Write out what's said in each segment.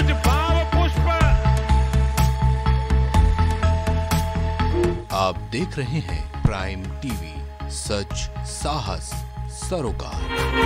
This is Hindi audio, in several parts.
कुछ भाव पुष्प। आप देख रहे हैं प्राइम टीवी, सच साहस सरोकार।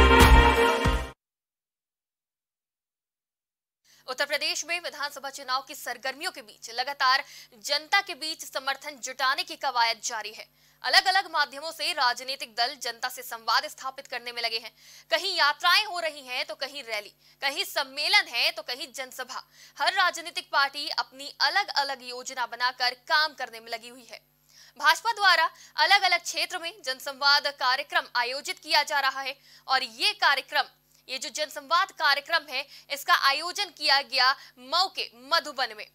उत्तर प्रदेश में विधानसभा चुनाव की सरगर्मियों के बीच लगातार जनता के बीच समर्थन जुटाने की कवायद जारी है। अलग अलग माध्यमों से राजनीतिक दल जनता से संवाद स्थापित करने में लगे हैं। कहीं यात्राएं हो रही हैं तो कहीं रैली, कहीं सम्मेलन है तो कहीं जनसभा। हर राजनीतिक पार्टी अपनी अलग अलग योजना बनाकर काम करने में लगी हुई है। भाजपा द्वारा अलग अलग क्षेत्र में जनसंवाद कार्यक्रम आयोजित किया जा रहा है और ये जो जनसंवाद कार्यक्रम है, इसका आयोजन किया गया मऊ के मधुबन में।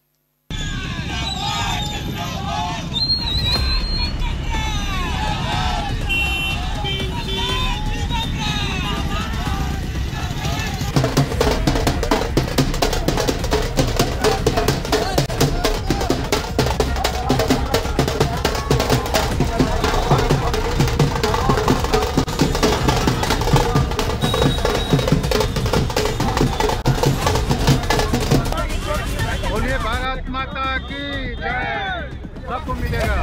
सबको मिलेगा।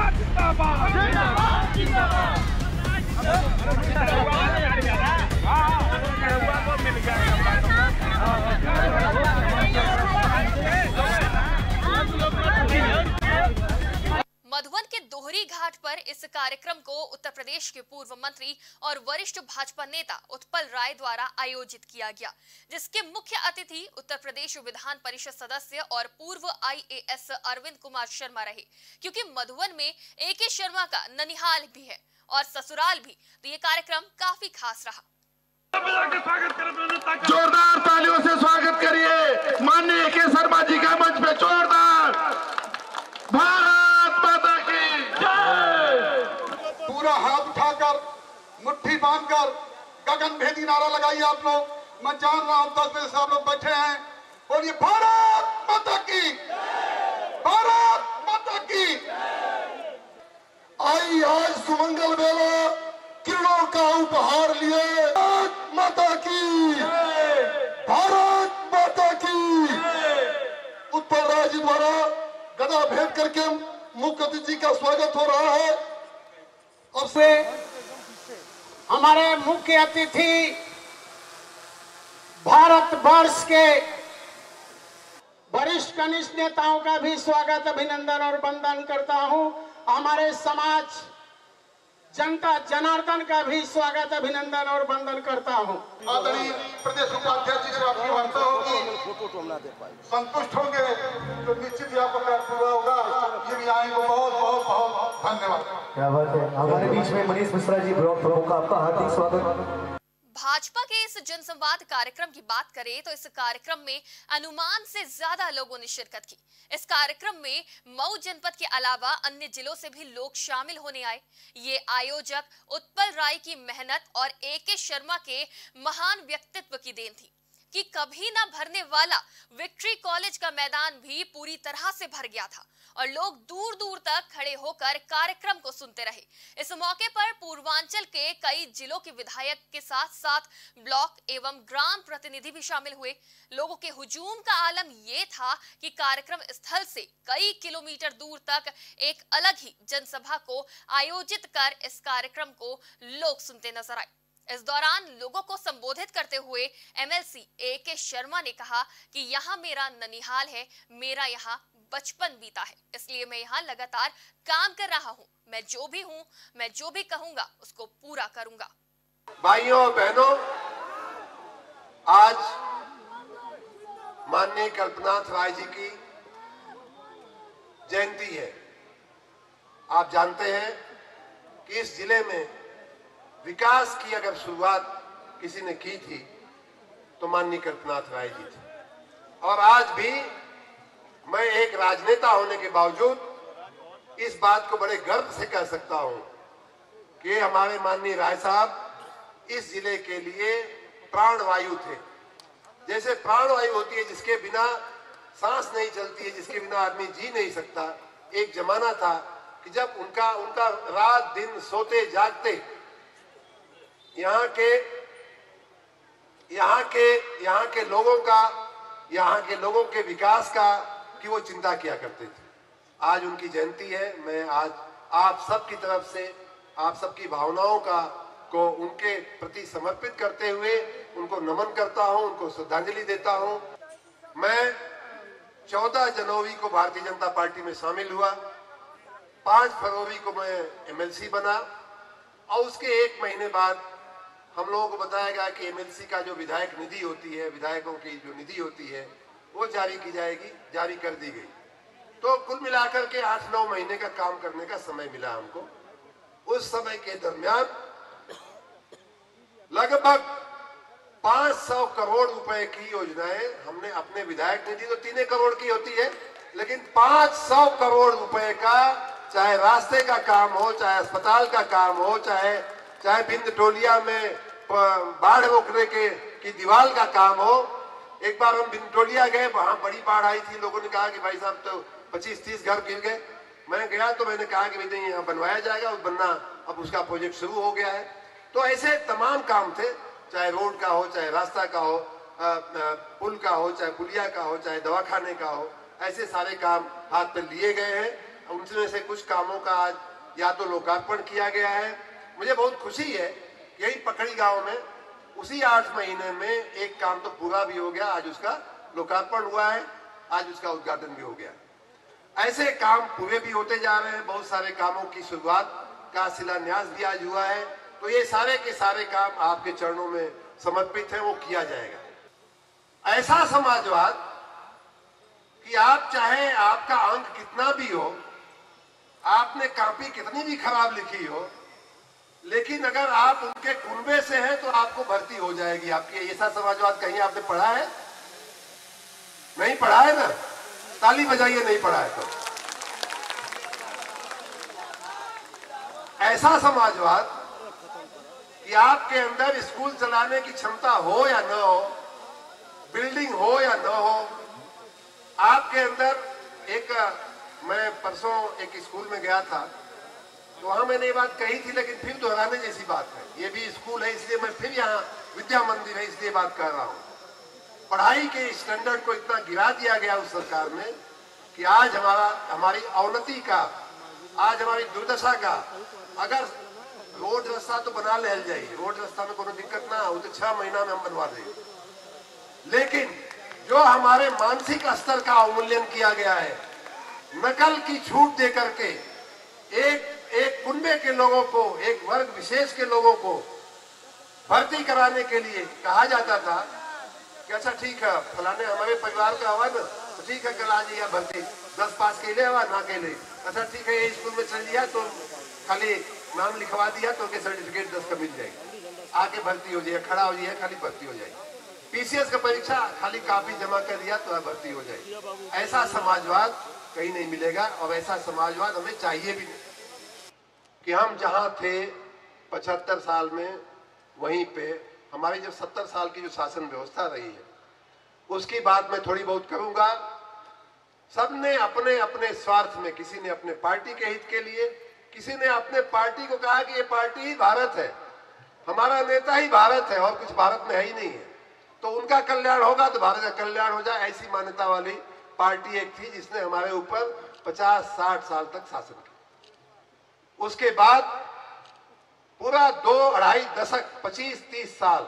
मधुबन के दोहरी घाट पर इस कार्यक्रम को उत्तर प्रदेश के पूर्व मंत्री और वरिष्ठ भाजपा नेता उत्पल राय द्वारा आयोजित किया गया, जिसके मुख्य अतिथि उत्तर प्रदेश विधान परिषद सदस्य और पूर्व IAS अरविंद कुमार शर्मा रहे। क्योंकि मधुबन में AK शर्मा का ननिहाल भी है और ससुराल भी, तो ये कार्यक्रम काफी खास रहा। जोरदार तालियों से स्वागत करिए माननीय AK शर्मा जी का मंच पे। जोरदार भारत माता की जय। पूरा हाथ उठाकर मुट्ठी बांधकर गगन भेदी नारा लगाइए आप लोग। मैं जान रहा हूं 10 बजे से आप लोग बैठे हैं। बोलिए भारत माता की, भारत माता की। आई आज सुमंगल बेला किरणों का उपहार लिए। भारत माता की, भारत माता की। उत्पल राय जी द्वारा गदा भेंट करके मुख्य अतिथि का स्वागत हो रहा है। और से हमारे मुख्य अतिथि भारत वर्ष के वरिष्ठ कनिष्ठ नेताओं का भी स्वागत, अभिनंदन और वंदन करता हूं। हमारे समाज जनता जनार्दन का भी स्वागत, अभिनंदन और वंदन करता हूं। आदरणीय प्रदेश उपाध्यक्ष जी से आपकी वार्ता होगी, संतुष्ट होंगे तो निश्चित ही आपका कार्य पूरा होगा। ये भी आएंगे, बहुत बहुत बहुत धन्यवाद। क्या बात है। हमारे बीच में मनीष मिश्रा जी, ब्लॉक प्रमुख, आपका हार्दिक स्वागत। भाजपा के इस जनसंवाद कार्यक्रम की बात करें तो इस कार्यक्रम में अनुमान से ज्यादा लोगों ने शिरकत की। इस कार्यक्रम में मऊ जनपद के अलावा अन्य जिलों से भी लोग शामिल होने आए। ये आयोजक उत्पल राय की मेहनत और AK शर्मा के महान व्यक्तित्व की देन थी कि कभी ना भरने वाला विक्ट्री कॉलेज का मैदान भी पूरी तरह से भर गया था और लोग दूर दूर तक खड़े होकर कार्यक्रम को सुनते रहे। इस मौके पर पूर्वांचल के कई जिलों के विधायक के साथ साथ ब्लॉक एवं ग्राम प्रतिनिधि भी शामिल हुए। लोगों के हुजूम का आलम ये था कि कार्यक्रम स्थल से कई किलोमीटर दूर तक एक अलग ही जनसभा को आयोजित कर इस कार्यक्रम को लोग सुनते नजर आए। इस दौरान लोगों को संबोधित करते हुए MLC AK शर्मा ने कहा कि यहाँ मेरा ननिहाल है, मेरा यहाँ बचपन बीता है, इसलिए मैं यहाँ लगातार काम कर रहा हूँ। मैं जो भी हूँ, मैं जो भी कहूँगा उसको पूरा करूँगा। भाइयों और बहनों, आज माननीय कल्पनाथ राय जी की जयंती है। आप जानते हैं कि इस जिले में विकास की अगर शुरुआत किसी ने की थी तो माननीय कल्पनाथ राय जी थे। और आज भी मैं एक राजनेता होने के बावजूद इस बात को बड़े गर्व से कह सकता हूं कि हमारे माननीय राय साहब इस जिले के लिए प्राणवायु थे। जैसे प्राणवायु होती है जिसके बिना सांस नहीं चलती है, जिसके बिना आदमी जी नहीं सकता। एक जमाना था कि जब उनका रात दिन सोते जागते यहाँ के लोगों का यहाँ के लोगों के विकास का की वो चिंता किया करते थे। आज उनकी जयंती है। मैं आज आप सबकी तरफ से आप सबकी भावनाओं को उनके प्रति समर्पित करते हुए उनको नमन करता हूं, उनको श्रद्धांजलि देता हूं। मैं 14 जनवरी को भारतीय जनता पार्टी में शामिल हुआ, 5 फरवरी को मैं एमएलसी बना और उसके 1 महीने बाद हम लोगों को बताया गया कि एमएलसी का जो विधायक निधि होती है, विधायकों की जो निधि होती है वो जारी की जाएगी, जारी कर दी गई। तो कुल मिलाकर के 8-9 महीने का काम करने का समय मिला हमको। उस समय के दरमियान लगभग 500 करोड़ रुपए की योजनाएं हमने अपने विधायक निधि तो 3 करोड़ की होती है, लेकिन 500 करोड़ रुपए का, चाहे रास्ते का काम हो, चाहे अस्पताल का काम हो, चाहे बिंद टोलिया में बाढ़ रोकने की दीवार का काम हो। एक बार हम बिंद टोलिया गए, वहां बड़ी बाढ़ आई थी। लोगों ने कहा कि भाई साहब तो 25-30 घर गिर गए। मैं गया तो मैंने कहा कि भाई यहाँ बनवाया जाएगा, बनना अब उसका प्रोजेक्ट शुरू हो गया है। तो ऐसे तमाम काम थे, चाहे रोड का हो, चाहे रास्ता का हो, पुल का हो, चाहे पुलिया का हो, चाहे दवाखाने का हो, ऐसे सारे काम हाथ पर लिए गए हैं। उनमें से कुछ कामों का आज या तो लोकार्पण किया गया है। मुझे बहुत खुशी है, यही पकड़ी गांव में उसी 8 महीने में एक काम तो पूरा भी हो गया, आज उसका लोकार्पण हुआ है, आज उसका उद्घाटन भी हो गया। ऐसे काम पूरे भी होते जा रहे हैं। बहुत सारे कामों की शुरुआत का शिलान्यास भी आज हुआ है। तो ये सारे के सारे काम आपके चरणों में समर्पित है, वो किया जाएगा। ऐसा समाजवाद कि आप चाहे आपका अंक कितना भी हो, आपने कॉपी कितनी भी खराब लिखी हो, लेकिन अगर आप उनके कुनबे से हैं तो आपको भर्ती हो जाएगी आपकी। ऐसा समाजवाद कहीं आपने पढ़ा है? नहीं पढ़ा है ना? ताली बजाइए, नहीं पढ़ा है तो। ऐसा समाजवाद कि आपके अंदर स्कूल चलाने की क्षमता हो या न हो, बिल्डिंग हो या न हो, आपके अंदर मैं परसों एक स्कूल में गया था, तो वहां मैंने ये बात कही थी, लेकिन फिर दोहराने जैसी बात है। ये भी स्कूल है, इसलिए मैं फिर यहाँ विद्या मंदिर है इसलिए बात कर रहा हूँ। पढ़ाई के स्टैंडर्ड को इतना गिरा दिया गया उस सरकार ने कि आज हमारी अवनति का, आज हमारी दुर्दशा का, अगर रोड रास्ता तो बना ले जाइए, रोड रास्ता में कोई दिक्कत ना हो तो 6 महीना में हम बनवा देंगे, लेकिन जो हमारे मानसिक स्तर का अवमूल्यन किया गया है, नकल की छूट दे करके एक कुनबे के लोगों को, एक वर्ग विशेष के लोगों को भर्ती कराने के लिए कहा जाता था कि अच्छा ठीक है, फलाने हमारे परिवार का हुआ ना, तो ठीक है कल आ जाइए भर्ती, 10 पास के लिए हुआ ना के लिए, अच्छा ठीक है ये स्कूल में चल दिया तो खाली नाम लिखवा दिया तो सर्टिफिकेट 10 का मिल जाएगी, आके भर्ती हो जाए, खड़ा हो जाए, खाली भर्ती हो जाएगी। पीसीएस का परीक्षा खाली कॉपी जमा कर दिया तो भर्ती हो जाएगी। ऐसा समाजवाद कहीं नहीं मिलेगा और ऐसा समाजवाद हमें चाहिए भी नहीं। कि हम जहां थे 75 साल में, वहीं पे हमारी जो 70 साल की जो शासन व्यवस्था रही है उसकी बात मैं थोड़ी बहुत करूंगा। सबने अपने अपने स्वार्थ में, किसी ने अपने पार्टी के हित के लिए, किसी ने अपने पार्टी को कहा कि ये पार्टी ही भारत है, हमारा नेता ही भारत है और कुछ भारत में है ही नहीं है, तो उनका कल्याण होगा तो भारत का कल्याण हो जाए, ऐसी मान्यता वाली पार्टी एक थी जिसने हमारे ऊपर 50-60 साल तक शासन किया। उसके बाद पूरा 2-2.5 दशक, 25-30 साल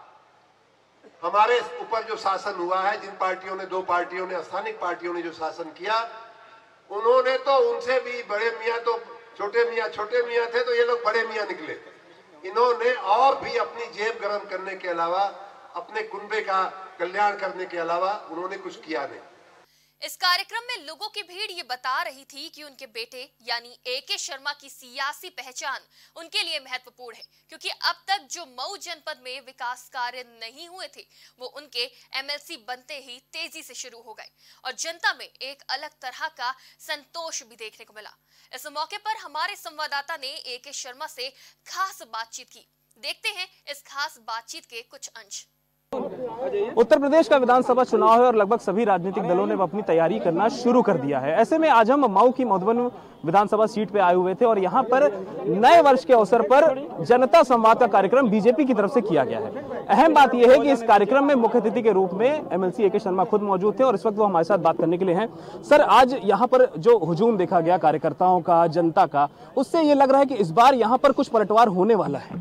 हमारे ऊपर जो शासन हुआ है, जिन पार्टियों ने, 2 पार्टियों ने, स्थानिक पार्टियों ने जो शासन किया, उन्होंने तो उनसे भी बड़े मियाँ तो छोटे मियाँ थे, तो ये लोग बड़े मियाँ निकले। इन्होंने और भी अपनी जेब गर्म करने के अलावा, अपने कुनबे का कल्याण करने के अलावा उन्होंने कुछ किया नहीं। इस कार्यक्रम में लोगों की भीड़ ये बता रही थी कि उनके बेटे यानी एके शर्मा की सियासी पहचान उनके लिए महत्वपूर्ण है, क्योंकि अब तक जो मऊ जनपद में विकास कार्य नहीं हुए थे वो उनके एमएलसी बनते ही तेजी से शुरू हो गए और जनता में एक अलग तरह का संतोष भी देखने को मिला। इस मौके पर हमारे संवाददाता ने एके शर्मा से खास बातचीत की। देखते हैं इस खास बातचीत के कुछ अंश। उत्तर प्रदेश का विधानसभा चुनाव है और लगभग सभी राजनीतिक दलों ने अपनी तैयारी करना शुरू कर दिया है। ऐसे में आज हम मऊ की मधुबन विधानसभा सीट पे आए हुए थे और यहाँ पर नए वर्ष के अवसर पर जनता संवाद का कार्यक्रम बीजेपी की तरफ से किया गया है। अहम बात यह है कि इस कार्यक्रम में मुख्य अतिथि के रूप में एमएलसी ए.के. शर्मा खुद मौजूद थे और इस वक्त वो हमारे साथ बात करने के लिए हैं। सर, आज यहाँ पर जो हुजूम देखा गया कार्यकर्ताओं का, जनता का, उससे ये लग रहा है कि इस बार यहाँ पर कुछ पलटवार होने वाला है।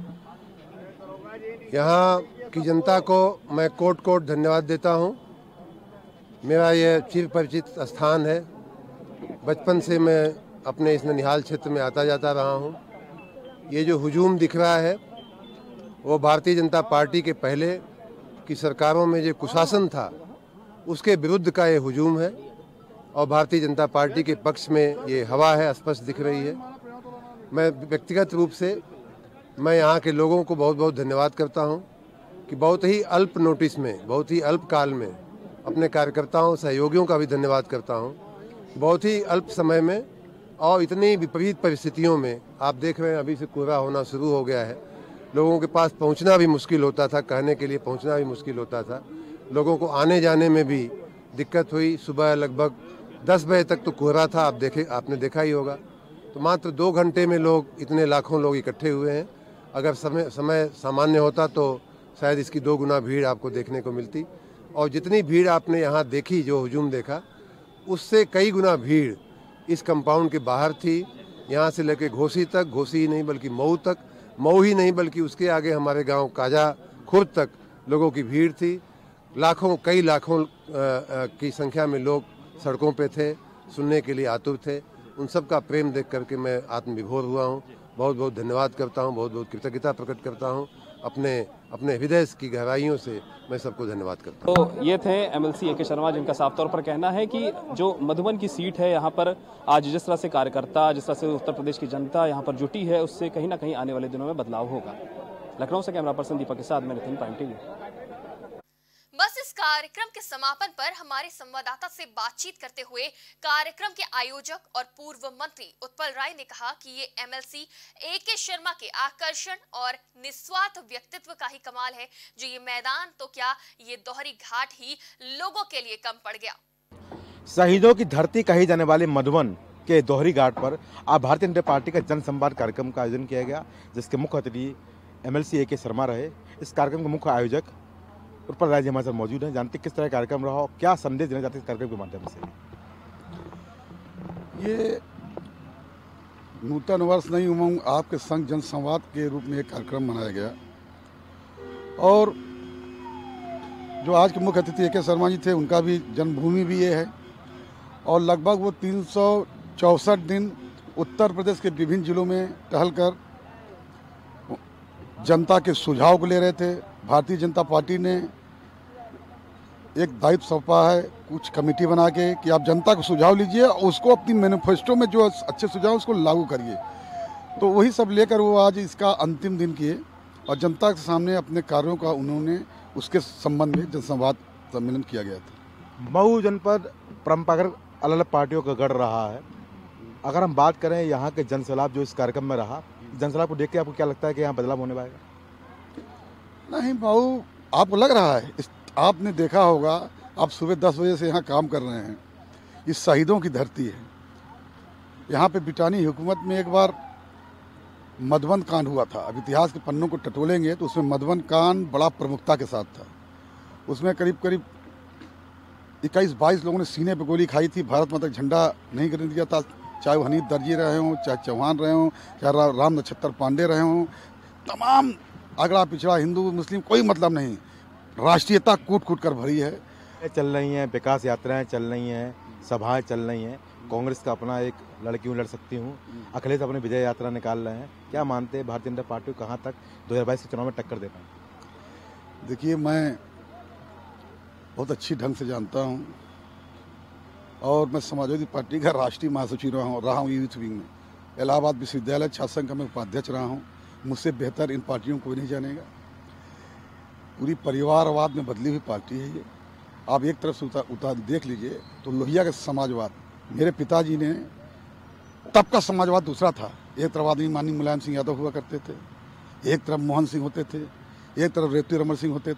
यहाँ की जनता को मैं कोट कोट धन्यवाद देता हूँ। मेरा ये चिर परिचित स्थान है। बचपन से मैं अपने इस ननिहाल क्षेत्र में आता जाता रहा हूँ। ये जो हुजूम दिख रहा है वो भारतीय जनता पार्टी के पहले की सरकारों में जो कुशासन था उसके विरुद्ध का ये हुजूम है और भारतीय जनता पार्टी के पक्ष में ये हवा है, स्पष्ट दिख रही है। मैं व्यक्तिगत रूप से मैं यहाँ के लोगों को बहुत बहुत धन्यवाद करता हूँ कि बहुत ही अल्प नोटिस में, बहुत ही अल्प काल में अपने कार्यकर्ताओं, सहयोगियों का भी धन्यवाद करता हूँ। बहुत ही अल्प समय में और इतनी विपरीत परिस्थितियों में आप देख रहे हैं अभी से कोहरा होना शुरू हो गया है। लोगों के पास पहुँचना भी मुश्किल होता था, कहने के लिए पहुँचना भी मुश्किल होता था। लोगों को आने जाने में भी दिक्कत हुई। सुबह लगभग 10 बजे तक तो कोहरा था, आपने देखा ही होगा। तो मात्र 2 घंटे में लोग, इतने लाखों लोग इकट्ठे हुए हैं। अगर समय सामान्य होता तो शायद इसकी 2 गुना भीड़ आपको देखने को मिलती। और जितनी भीड़ आपने यहाँ देखी, जो हुजूम देखा, उससे कई गुना भीड़ इस कंपाउंड के बाहर थी। यहाँ से लेकर घोसी तक, घोसी ही नहीं बल्कि मऊ तक, मऊ ही नहीं बल्कि उसके आगे हमारे गांव काजा खुर्द तक लोगों की भीड़ थी। लाखों, कई लाखों की संख्या में लोग सड़कों पे थे, सुनने के लिए आतुर थे। उन सब का प्रेम देख करके मैं आत्मविभोर हुआ हूँ। बहुत बहुत धन्यवाद करता हूँ, बहुत बहुत कृतज्ञता प्रकट करता हूँ। अपने हृदय की गहराइयों से मैं सबको धन्यवाद करता हूँ। तो ये थे एमएलसी ए.के. शर्मा, जिनका साफ तौर पर कहना है कि जो मधुबन की सीट है, यहाँ पर आज जिस तरह से कार्यकर्ता, जिस तरह से उत्तर प्रदेश की जनता यहाँ पर जुटी है, उससे कहीं ना कहीं आने वाले दिनों में बदलाव होगा। लखनऊ से कैमरा पर्सन दीपक के साथ मैं नितिन, प्राइम टीवी। बस इस कार्यक्रम के समापन पर हमारे संवाददाता से बातचीत करते हुए कार्यक्रम के आयोजक और पूर्व मंत्री उत्पल राय ने कहा कि ये एमएलसी ए.के. शर्मा के आकर्षण और निस्वार्थ व्यक्तित्व का ही कमाल है, जो ये मैदान तो क्या, ये दोहरी घाट ही लोगों के लिए कम पड़ गया। शहीदों की धरती कही जाने वाले मधुबन के दोहरी घाट पर आज भारतीय जनता पार्टी का जन संवाद कार्यक्रम का आयोजन किया गया, जिसके मुख्य अतिथि एमएलसी ए.के. शर्मा रहे। इस कार्यक्रम के मुख्य आयोजक उत्पल राय जी हमारे साथ मौजूद हैं। जानते किस तरह कार्यक्रम रहा और क्या संदेश देना चाहते हैं इस कार्यक्रम के माध्यम से। ये नूतन वर्ष नहीं, उमंग आपके संग जन संवाद के रूप में एक कार्यक्रम मनाया गया और जो आज के मुख्य अतिथि ए.के. शर्मा जी थे, उनका भी जन्मभूमि भी ये है और लगभग वो 364 दिन उत्तर प्रदेश के विभिन्न जिलों में टहलकर जनता के सुझाव को ले रहे थे। भारतीय जनता पार्टी ने एक दायित्व सौंपा है कुछ कमेटी बना के कि आप जनता को सुझाव लीजिए और उसको अपनी मैनिफेस्टो में जो अच्छे सुझाव उसको लागू करिए। तो वही सब लेकर वो आज इसका अंतिम दिन किए और जनता के सामने अपने कार्यों का उन्होंने उसके संबंध में जनसंवाद सम्मेलन किया गया था। मऊ जनपद परंपरागत अलग अलग पार्टियों का गढ़ रहा है। अगर हम बात करें यहाँ के जनसैलाब जो इस कार्यक्रम में रहा, जनसैलाब को देख के आपको क्या लगता है कि यहाँ बदलाव होने वाला? नहीं मऊ, आपको लग रहा है, आपने देखा होगा, आप सुबह 10 बजे से यहाँ काम कर रहे हैं। इस शहीदों की धरती है। यहाँ पे ब्रिटानी हुकूमत में एक बार मधुबन कांड हुआ था। अब इतिहास के पन्नों को टटोलेंगे तो उसमें मधुबन कांड बड़ा प्रमुखता के साथ था। उसमें करीब करीब 21-22 लोगों ने सीने पे गोली खाई थी। भारत माता का झंडा नहीं गिरने दिया था, चाहे वो हनीफ दर्जी रहे हों, चाहे चौहान रहे हों, चाहे राम नक्षत्र पांडे रहे हों। तमाम अगड़ा पिछड़ा हिंदू मुस्लिम कोई मतलब नहीं, राष्ट्रीयता कूट कूट कर भरी है। चल रही हैं विकास यात्राएं, चल रही हैं सभाएं, चल रही हैं। कांग्रेस का अपना एक लड़की हूँ लड़ सकती हूँ, अखिलेश अपनी विजय यात्रा निकाल रहे हैं। क्या मानते हैं भारतीय जनता पार्टी को कहाँ तक 2022 के चुनाव में टक्कर दे पाए? देखिए, मैं बहुत अच्छी ढंग से जानता हूँ और मैं समाजवादी पार्टी का राष्ट्रीय महासचिव रहा हूँ यूथ विंग में। इलाहाबाद विश्वविद्यालय छात्र संघ का मैं उपाध्यक्ष रहा हूँ। मुझसे बेहतर इन पार्टियों को नहीं जानेगा। पूरी परिवारवाद में बदली हुई पार्टी है ये। आप एक तरफ से उतार देख लीजिए तो लोहिया का समाजवाद, मेरे पिताजी ने, तब का समाजवाद दूसरा था। एक तरफ आदमी माननीय मुलायम सिंह यादव हुआ करते थे, एक तरफ मोहन सिंह होते थे, एक तरफ रेवती रमन सिंह होते थे,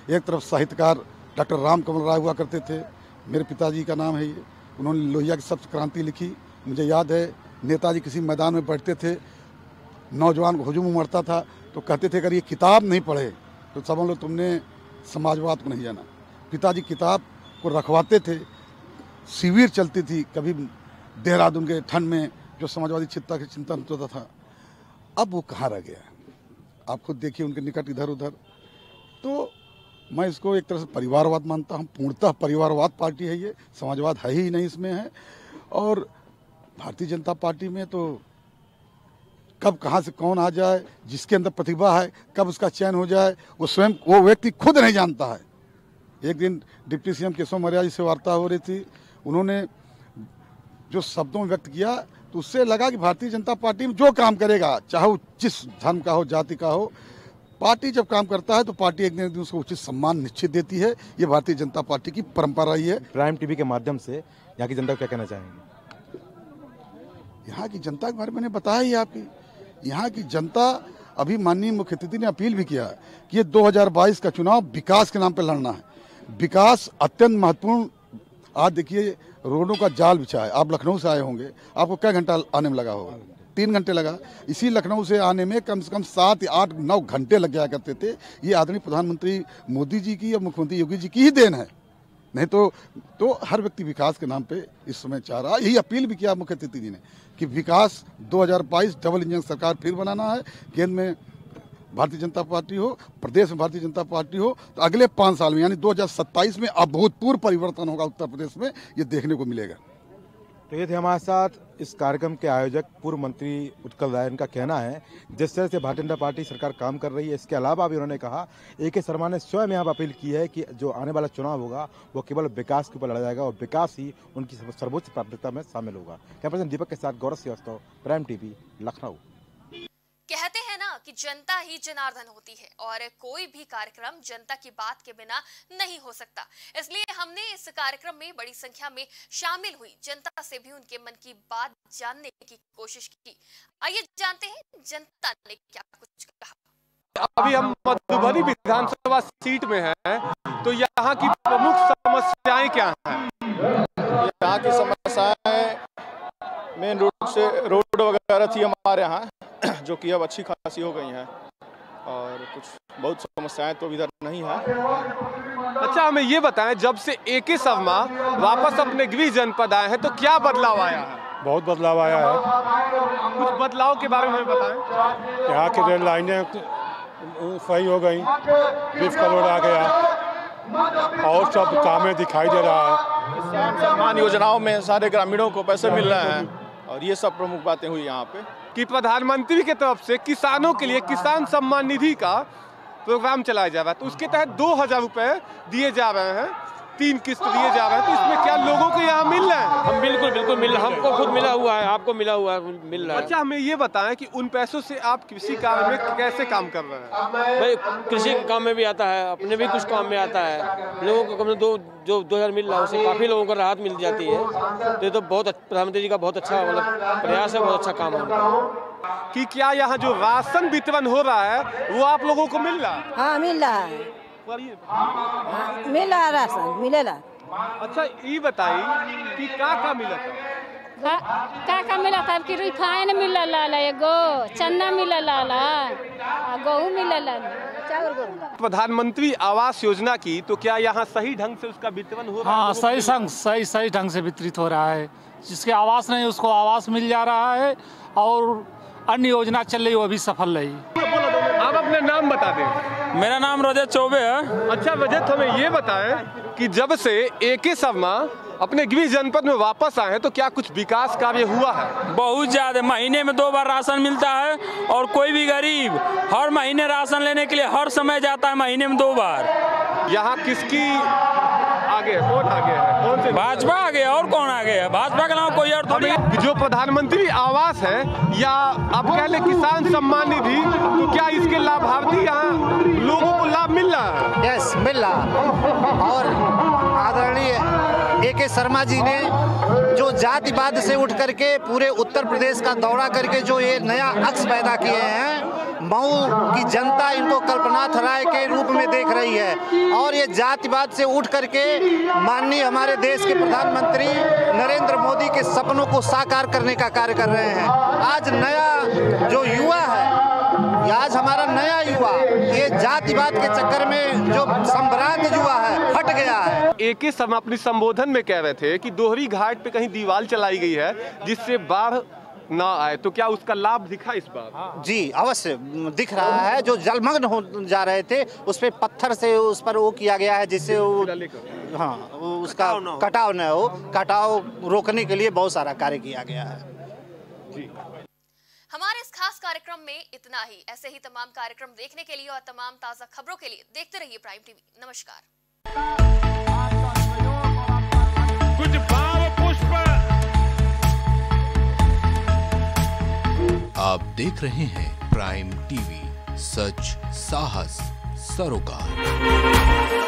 एक तरफ साहित्यकार डॉक्टर राम कमल राय हुआ करते थे, मेरे पिताजी का नाम है ये, उन्होंने लोहिया की सप्त क्रांति लिखी। मुझे याद है नेताजी किसी मैदान में बैठते थे, नौजवान को हुजूम उमड़ता था तो कहते थे अगर ये किताब नहीं पढ़े तो समझ लो तुमने समाजवाद को नहीं जाना। पिताजी किताब को रखवाते थे, शिविर चलती थी कभी देहरादून के ठंड में जो समाजवादी चिंता के चिंतन होता था। अब वो कहाँ रह गया, आप खुद देखिए उनके निकट इधर उधर। तो मैं इसको एक तरह से परिवारवाद मानता हूँ, पूर्णतः परिवारवाद पार्टी है ये, समाजवाद है ही नहीं इसमें है। और भारतीय जनता पार्टी में तो कब कहाँ से कौन आ जाए, जिसके अंदर प्रतिभा है कब उसका चयन हो जाए वो स्वयं वो व्यक्ति खुद नहीं जानता है। एक दिन डिप्टी सीएम केशव मौर्य जी से वार्ता हो रही थी, उन्होंने जो शब्दों में व्यक्त किया तो उससे लगा कि भारतीय जनता पार्टी में जो काम करेगा, चाहे वो जिस धर्म का हो, जाति का हो, पार्टी जब काम करता है तो पार्टी एक दिन उसको उचित सम्मान निश्चित देती है। ये भारतीय जनता पार्टी की परंपरा रही है। प्राइम टीवी के माध्यम से यहाँ की जनता को क्या कहना चाहेंगे? यहाँ की जनता के बारे में मैंने बताया ही आपकी, यहाँ की जनता अभी माननीय मुख्यमंत्री ने अपील भी किया कि ये 2022 का चुनाव विकास के नाम पर लड़ना है। विकास अत्यंत महत्वपूर्ण। आज देखिए रोडों का जाल बिछा है, आप लखनऊ से आए होंगे, आपको क्या घंटा आने में लगा होगा? 3 घंटे लगा। इसी लखनऊ से आने में कम से कम 7, 8, 9 घंटे लग जाया करते थे। ये आदरणीय प्रधानमंत्री मोदी जी की या मुख्यमंत्री योगी जी की ही देन है, नहीं तो हर व्यक्ति विकास के नाम पे इस समय चाह रहा है। यही अपील भी किया मुख्यमंत्री जी ने कि विकास 2022 डबल इंजन सरकार फिर बनाना है। केंद्र में भारतीय जनता पार्टी हो, प्रदेश में भारतीय जनता पार्टी हो, तो अगले 5 साल में यानी 2027 में अभूतपूर्व परिवर्तन होगा उत्तर प्रदेश में, ये देखने को मिलेगा। तो ये थे हमारे साथ इस कार्यक्रम के आयोजक पूर्व मंत्री उत्कल राय। इनका कहना है जिस तरह से भारतीय जनता पार्टी सरकार काम कर रही है, इसके अलावा भी उन्होंने कहा AK शर्मा ने स्वयं यहाँ पर अपील की है कि जो आने वाला चुनाव होगा वो केवल विकास के ऊपर लड़ा जाएगा और विकास ही उनकी सर्वोच्च प्राथमिकता में शामिल होगा। कैमरा पर्सन दीपक के साथ गौरव श्रीवास्तव, प्राइम टीवी, लखनऊ। कहते हैं ना कि जनता ही जनार्दन होती है और कोई भी कार्यक्रम जनता की बात के बिना नहीं हो सकता। इसलिए हमने इस कार्यक्रम में बड़ी संख्या में शामिल हुई जनता से भी उनके मन की बात जानने की कोशिश की। आइए जानते हैं जनता ने क्या कुछ कहा। अभी हम मधुबनी विधानसभा सीट में हैं, तो यहाँ की प्रमुख समस्याएं क्या हैं? यहाँ की समस्याएं मेन रोड वगैरह थी हमारे यहाँ, जो कि अब अच्छी खासी हो गई हैं, और कुछ बहुत समस्याएं तो इधर नहीं है। अच्छा, हमें ये बताएं, जब से AK शर्मा वापस अपने गृह जनपद आए हैं तो क्या बदलाव आया है? बहुत बदलाव आया है। कुछ बदलाव के बारे में हमें बताएं। यहाँ की रेल लाइनें सही हो गई, 20 करोड़ आ गया और सब कामें दिखाई दे रहा है। किसान सम्मान योजनाओं में सारे ग्रामीणों को पैसे मिल रहे हैं, और ये सब प्रमुख बातें हुई यहाँ पे। कि प्रधानमंत्री की तरफ से किसानों के लिए किसान सम्मान निधि का प्रोग्राम चलाया जा रहा है, तो उसके तहत 2000 रुपए दिए जा रहे हैं, 3 किस्त दिए जा रहे हैं। तो इसमें क्या लोगों को यहाँ मिल रहे हैं? हम बिल्कुल मिल, हमको खुद मिला हुआ है, आपको मिला हुआ है, मिल रहा है। अच्छा, हमें ये बताएं कि उन पैसों से आप कृषि कार्य में कैसे काम कर रहे हैं? भाई कृषि काम में भी आता है, अपने भी कुछ काम में आता है। लोगों को कम से जो 2000 मिल रहा है उससे काफ़ी लोगों को राहत मिल जाती है। तो ये तो बहुत प्रधानमंत्री जी का बहुत अच्छा मतलब प्रयास है, बहुत अच्छा काम है। कि क्या यहाँ जो राशन वितरण हो रहा है वो आप लोगों को मिल रहा है? हाँ, मिल रहा है, मिल रहा है, राशन मिलेला। अच्छा, ये बताइए कि क्या मिला था? का मिला था कि रिफाइन मिलला, एगो चना मिलला, गेहूं मिलला, चावल गेहूं। प्रधानमंत्री आवास योजना की तो क्या यहाँ सही ढंग से उसका वितरण हो रहा है? हाँ, सही ढंग से वितरित हो रहा है। जिसके आवास नहीं उसको आवास मिल जा रहा है, और अन्य योजना चल रही वो भी सफल रही। आप अपना नाम बता दें। मेरा नाम रजत चौबे है। अच्छा रजत, हमें ये बताएं कि जब से AK शर्मा अपने गृह जनपद में वापस आए हैं तो क्या कुछ विकास कार्य हुआ है? बहुत ज्यादा, महीने में 2 बार राशन मिलता है, और कोई भी गरीब हर महीने राशन लेने के लिए हर समय जाता है, महीने में 2 बार। यहाँ किसकी आगे है? कौन आगे है? कौन से? भाजपा आगे, और कौन आगे है? भाजपा के अलावा कोई और थोड़ी। जो प्रधानमंत्री आवास है या आप कह ले किसान सम्मान निधि, तो क्या इसके लाभार्थी यहाँ लोगों को लाभ मिल रहा है? यस, मिल रहा। और आदरणीय AK शर्मा जी ने जो जातिवाद से उठ करके पूरे उत्तर प्रदेश का दौरा करके जो ये नया अक्स पैदा किए हैं, मऊ की जनता इनको कल्पनाथ राय के रूप में देख रही है और ये जातिवाद से उठ करके माननीय हमारे देश के प्रधानमंत्री नरेंद्र मोदी के सपनों को साकार करने का कार्य कर रहे हैं। आज नया जो युवा है, आज हमारा नया युवा ये जातिवाद के चक्कर में जो संभ्रांत युवा है हट गया है। AK शर्मा अपने संबोधन में कह रहे थे कि दोहरी घाट पे कहीं दीवार चलाई गई है जिससे बाढ़ ना आए, तो क्या उसका लाभ दिखा इस बार? जी अवश्य दिख रहा है। जो जलमग्न हो जा रहे थे उस पे पत्थर से उस पर वो किया गया है जिससे वो हाँ उसका कटाव न हो, कटाव रोकने के लिए बहुत सारा कार्य किया गया है। जी हमारे इस खास कार्यक्रम में इतना ही। ऐसे ही तमाम कार्यक्रम देखने के लिए और तमाम ताजा खबरों के लिए देखते रहिए प्राइम टीवी। नमस्कार। कुछ भाव पुष्प। आप देख रहे हैं प्राइम टीवी, सच साहस सरोकार।